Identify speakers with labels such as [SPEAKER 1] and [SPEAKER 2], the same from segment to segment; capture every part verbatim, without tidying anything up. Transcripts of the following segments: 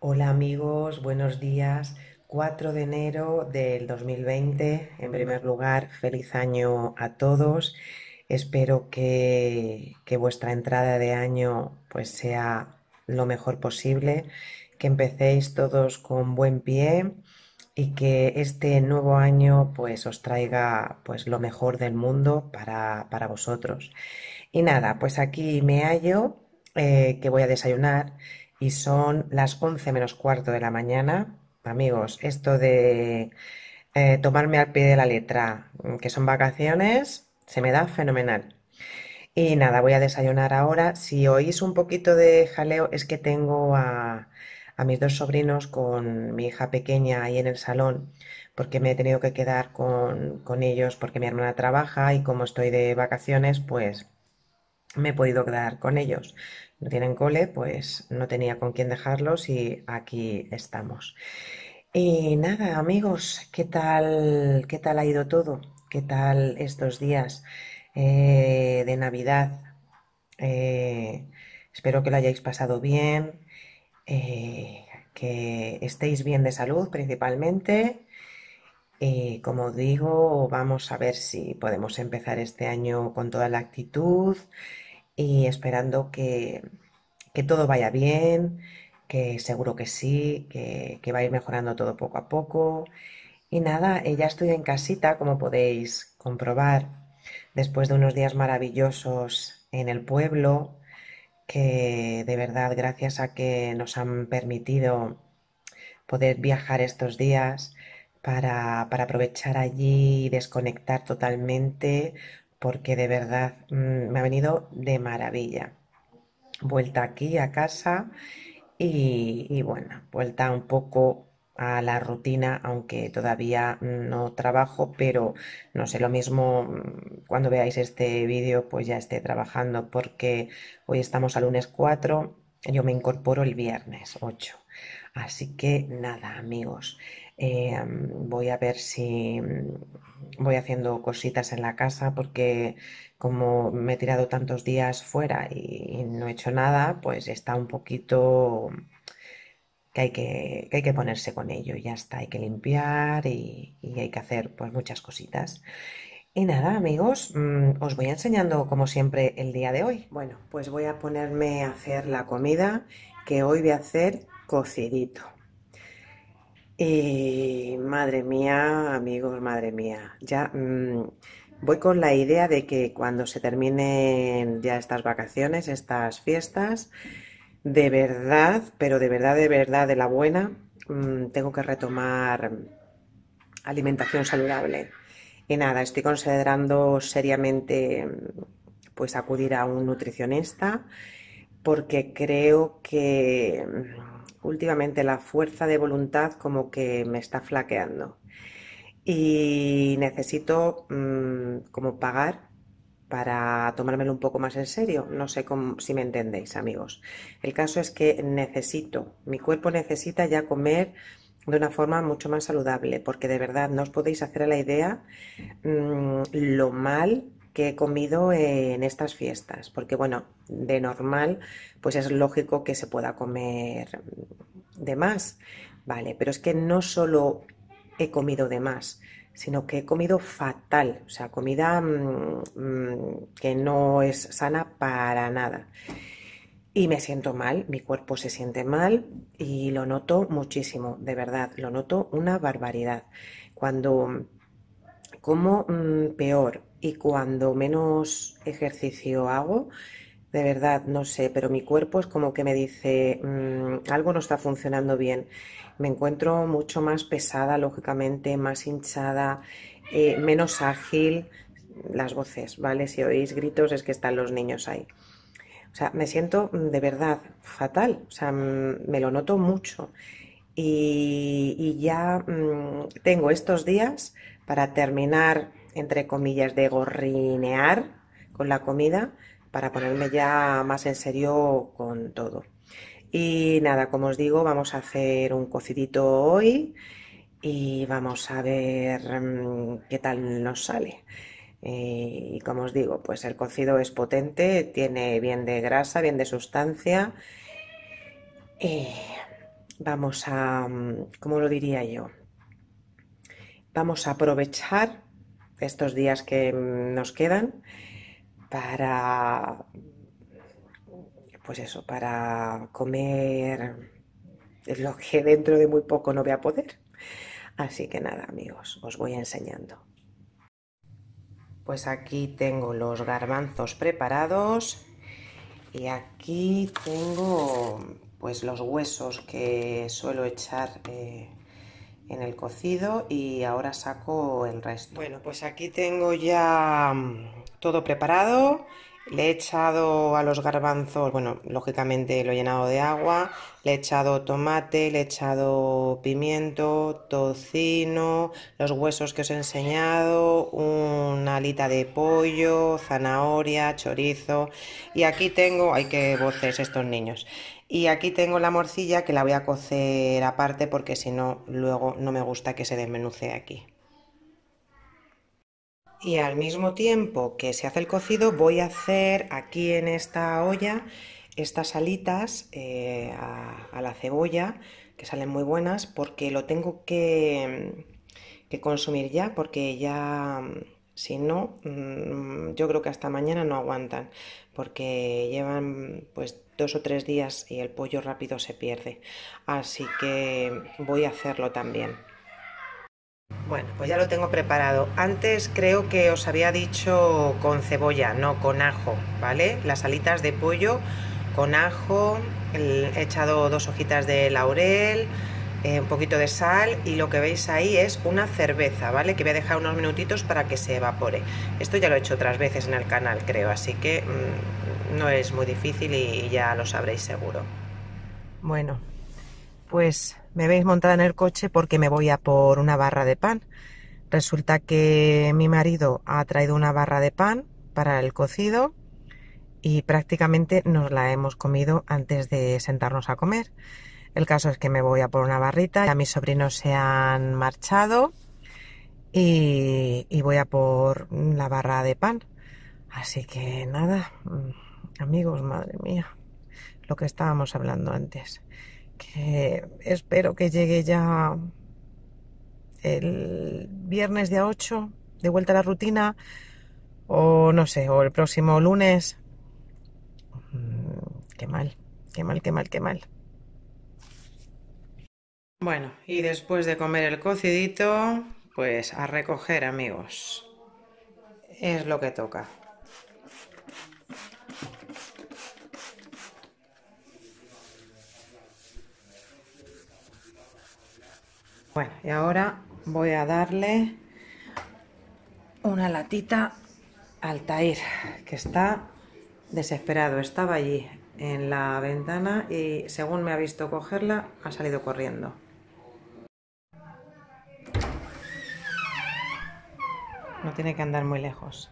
[SPEAKER 1] Hola amigos, buenos días. cuatro de enero del dos mil veinte. En primer lugar, feliz año a todos. Espero que, que vuestra entrada de año pues sea lo mejor posible, que empecéis todos con buen pie y que este nuevo año pues os traiga pues lo mejor del mundo para, para vosotros. Y nada, pues aquí me hallo, eh, que voy a desayunar y son las once menos cuarto de la mañana. Amigos, esto de eh, tomarme al pie de la letra, mm, que son vacaciones, se me da fenomenal. Y nada, voy a desayunar ahora. Si oís un poquito de jaleo, es que tengo a, a mis dos sobrinos con mi hija pequeña ahí en el salón, porque me he tenido que quedar con, con ellos porque mi hermana trabaja y como estoy de vacaciones, pues me he podido quedar con ellos. No tienen cole, pues no tenía con quién dejarlos y aquí estamos. Y nada, amigos, ¿qué tal, qué tal ha ido todo? ¿Qué tal estos días eh, de Navidad? Eh, Espero que lo hayáis pasado bien, eh, que estéis bien de salud principalmente. Y como digo, vamos a ver si podemos empezar este año con toda la actitud y esperando que, que todo vaya bien, que seguro que sí, que, que va a ir mejorando todo poco a poco. Y nada, eh, ya estoy en casita, como podéis comprobar, después de unos días maravillosos en el pueblo, que de verdad, gracias a que nos han permitido poder viajar estos días para, para aprovechar allí y desconectar totalmente, porque de verdad mm, me ha venido de maravilla. Vuelta aquí a casa y, y bueno, vuelta un poco a la rutina, aunque todavía no trabajo, pero no sé, lo mismo mm, cuando veáis este vídeo, pues ya esté trabajando, porque hoy estamos a lunes cuatro, yo me incorporo el viernes ocho. Así que nada, amigos, eh, voy a ver si mm, voy haciendo cositas en la casa, porque como me he tirado tantos días fuera y no he hecho nada, pues está un poquito que hay que, que hay que ponerse con ello. Ya está, hay que limpiar y, y hay que hacer pues muchas cositas. Y nada, amigos, mm, os voy enseñando como siempre el día de hoy. Bueno, pues voy a ponerme a hacer la comida, que hoy voy a hacer cocidito. Y madre mía, amigos, madre mía, ya mm, voy con la idea de que cuando se terminen ya estas vacaciones, estas fiestas, de verdad, pero de verdad, de verdad, de la buena, mm, tengo que retomar alimentación saludable. Y nada, estoy considerando seriamente mm, pues acudir a un nutricionista, porque creo que mm, últimamente la fuerza de voluntad como que me está flaqueando y necesito mm, como pagar para tomármelo un poco más en serio. No sé cómo- si me entendéis, amigos. El caso es que necesito, mi cuerpo necesita ya comer de una forma mucho más saludable, porque de verdad no os podéis hacer a la idea mm, lo mal que he comido en estas fiestas, porque bueno, de normal, pues es lógico que se pueda comer de más, vale, pero es que no solo he comido de más, sino que he comido fatal, o sea, comida mm, mm, que no es sana para nada. Y me siento mal, mi cuerpo se siente mal y lo noto muchísimo, de verdad, lo noto una barbaridad. Cuando como mm, peor y cuando menos ejercicio hago, de verdad, no sé, pero mi cuerpo es como que me dice, mm, algo no está funcionando bien. Me encuentro mucho más pesada, lógicamente, más hinchada, eh, menos ágil. Las voces, ¿vale? Si oís gritos es que están los niños ahí. O sea, me siento mm, de verdad fatal, o sea, mm, me lo noto mucho. Y, y ya mm, tengo estos días para terminar, entre comillas, de gorrinear con la comida, para ponerme ya más en serio con todo. Y nada, como os digo, vamos a hacer un cocidito hoy y vamos a ver mm, qué tal nos sale. Eh, Y como os digo, pues el cocido es potente, tiene bien de grasa, bien de sustancia. vamos a, mm, ¿cómo lo diría yo? Vamos a aprovechar estos días que mm, nos quedan para, pues eso, para comer lo que dentro de muy poco no voy a poder. Así que nada, amigos, os voy enseñando. Pues aquí tengo los garbanzos preparados y aquí tengo pues los huesos que suelo echar eh, en el cocido y ahora saco el resto. Bueno, pues aquí tengo ya todo preparado. Le he echado a los garbanzos, bueno, lógicamente lo he llenado de agua, le he echado tomate, le he echado pimiento, tocino, los huesos que os he enseñado, una alita de pollo, zanahoria, chorizo y aquí tengo, ay qué voces estos niños, y aquí tengo la morcilla que la voy a cocer aparte porque si no luego no me gusta que se desmenuce aquí. Y al mismo tiempo que se hace el cocido voy a hacer aquí en esta olla estas alitas eh, a, a la cebolla que salen muy buenas porque lo tengo que, que consumir ya porque ya si no mmm, yo creo que hasta mañana no aguantan porque llevan pues dos o tres días y el pollo rápido se pierde, así que voy a hacerlo también. Bueno, pues ya lo tengo preparado. Antes creo que os había dicho con cebolla, no con ajo, ¿vale? Las alitas de pollo con ajo, el- he echado dos hojitas de laurel, eh, un poquito de sal y lo que veis ahí es una cerveza, ¿vale? Que voy a dejar unos minutitos para que se evapore. Esto ya lo he hecho otras veces en el canal, creo, así que mmm, no es muy difícil y ya lo sabréis seguro. Bueno, pues me veis montada en el coche porque me voy a por una barra de pan. Resulta que mi marido ha traído una barra de pan para el cocido y prácticamente nos la hemos comido antes de sentarnos a comer. El caso es que me voy a por una barrita, ya mis sobrinos se han marchado y, y voy a por la barra de pan. Así que nada, amigos, madre mía, lo que estábamos hablando antes. Que espero que llegue ya el viernes día ocho, de vuelta a la rutina, o no sé, o el próximo lunes. Mm, qué mal, qué mal, qué mal, qué mal. Bueno, y después de comer el cocidito, pues a recoger, amigos. Es lo que toca. Bueno, y ahora voy a darle una latita al Tair, que está desesperado. Estaba allí en la ventana y según me ha visto cogerla, ha salido corriendo. No tiene que andar muy lejos.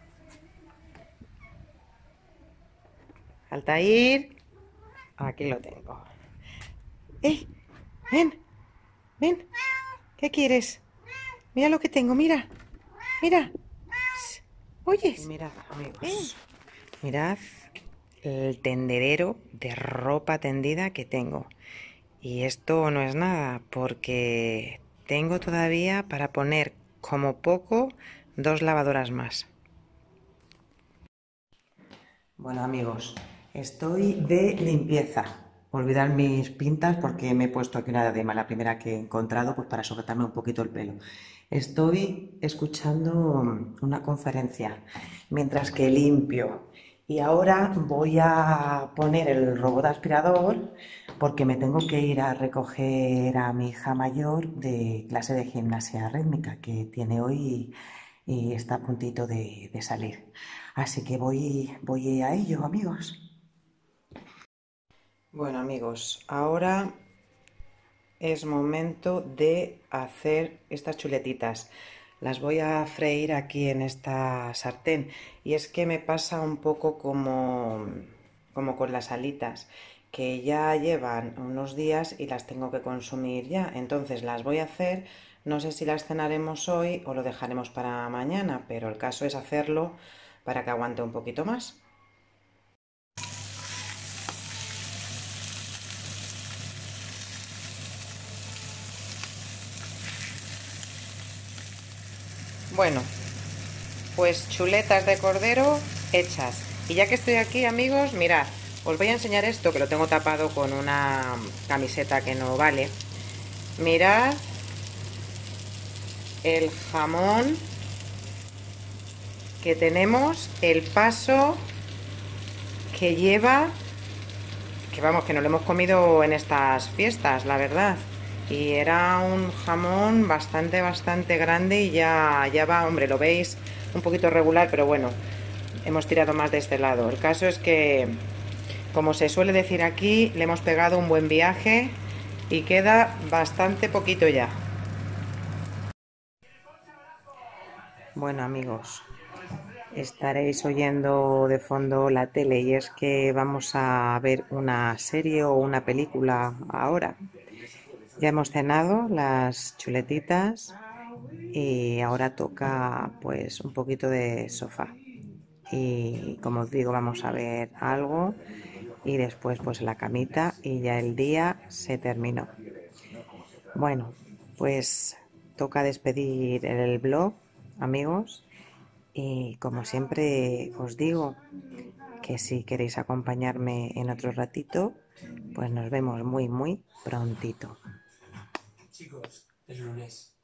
[SPEAKER 1] Altair, aquí lo tengo. ¡Eh! ¡Ven! ¡Ven! ¿Qué quieres? Mira lo que tengo, mira. Mira. ¿Oyes? Mirad, amigos. Ven. Mirad el tendedero de ropa tendida que tengo. Y esto no es nada, porque tengo todavía para poner como poco dos lavadoras más. Bueno, amigos, estoy de limpieza. Olvidar mis pintas porque me he puesto aquí una diadema, la primera que he encontrado, pues para sujetarme un poquito el pelo. Estoy escuchando una conferencia mientras que limpio. Y ahora voy a poner el robot aspirador porque me tengo que ir a recoger a mi hija mayor de clase de gimnasia rítmica que tiene hoy y está a puntito de, de salir. Así que voy, voy a ello, amigos. Bueno, amigos, ahora es momento de hacer estas chuletitas. Las voy a freír aquí en esta sartén. Y es que me pasa un poco como, como con las alitas, que ya llevan unos días y las tengo que consumir ya. Entonces las voy a hacer, no sé si las cenaremos hoy o lo dejaremos para mañana, pero el caso es hacerlo para que aguante un poquito más. Bueno, pues chuletas de cordero hechas. Y ya que estoy aquí, amigos, mirad, os voy a enseñar esto que lo tengo tapado con una camiseta que no vale. Mirad el jamón que tenemos, el paso que lleva, que vamos, que nos lo hemos comido en estas fiestas, la verdad. Y era un jamón bastante, bastante grande y ya, ya va, hombre, lo veis un poquito regular, pero bueno, hemos tirado más de este lado. El caso es que, como se suele decir aquí, le hemos pegado un buen viaje y queda bastante poquito ya. Bueno, amigos, estaréis oyendo de fondo la tele y es que vamos a ver una serie o una película ahora. Ya hemos cenado las chuletitas y ahora toca pues un poquito de sofá. Y como os digo, vamos a ver algo y después pues la camita y ya el día se terminó. Bueno, pues toca despedir el blog, amigos, y como siempre os digo que si queréis acompañarme en otro ratito, pues nos vemos muy muy prontito.
[SPEAKER 2] Chicos, es lunes.